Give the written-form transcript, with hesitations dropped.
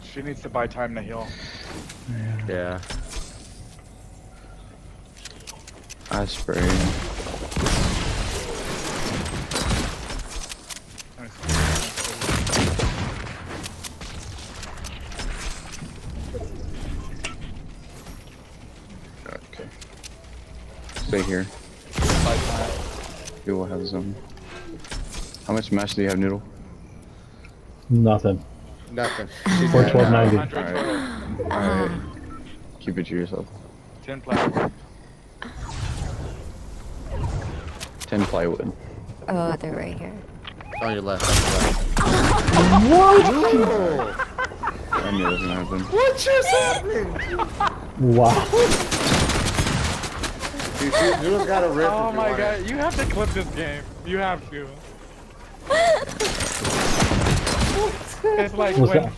She needs to buy time to heal. Yeah. I spray. Okay. Stay here. He will have some. How much mash do you have, Noodle? Nothing. Nothing. 412.90. Alright. Keep it to yourself. 10 plat. 10 plywood. Oh, they're right here. On your left. On your left. I knew it was gonna happen. What just happened? Wow. Dude, you got a rip. Oh my god, you have to clip this game. You have to. It's like What's when that?